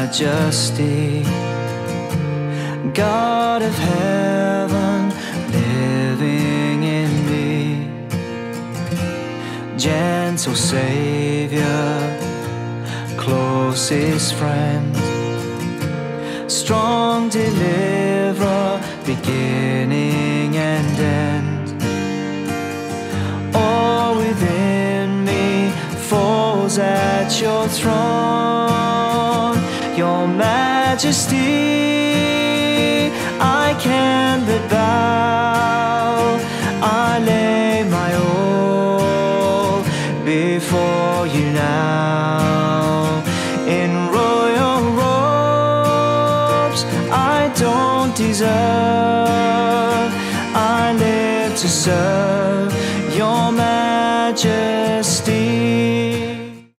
Majesty, God of heaven, living in me, gentle Savior, closest friend, strong deliverer, beginning and end. All within me falls at your throne, your Majesty. I can but bow, I lay my all before you now. In royal robes I don't deserve, I live to serve your Majesty.